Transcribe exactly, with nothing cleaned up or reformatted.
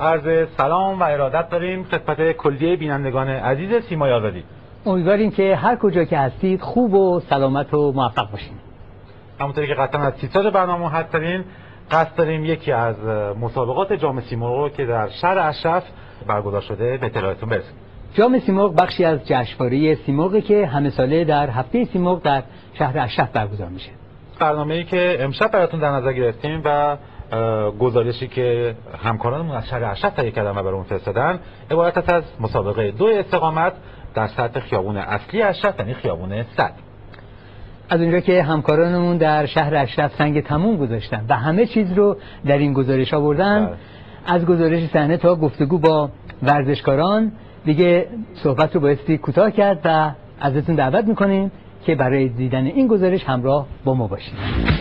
عرض سلام و ارادت داریم خدمت کلیه بینندگان عزیز سیمای آزادی. امیدواریم که هر کجا که هستید خوب و سلامت و موفق باشین. همونطوری که قطعا از تیتراژ برنامه هستین، قصد داریم یکی از مسابقات جام سیمرغ که در شهر اشرف برگزار شده به اطلاعتون برسیم. جام سیمرغ بخشی از جشنواره سیمرغی که همه ساله در هفته سیمرغ در شهر اشرف برگزار میشه. برنامه‌ای که امشب براتون در نظر گرفتیم و گزارشی که همکارانمون از شهر اشرف تهیه کردن و برامون فرستادن عبارت است از مسابقه دو استقامت در سطح خیابون اصلی اشرف، یعنی خیابون صد. از اونجا که همکارانمون در شهر اشرف سنگ تموم گذاشتن و همه چیز رو در این گزارش آوردن، از گزارش صحنه تا گفتگو با ورزشکاران دیگه صحبت رو بایستی کوتاه کرد و ازتون دعوت میکنیم که برای دیدن این گزارش همراه با ما باشید.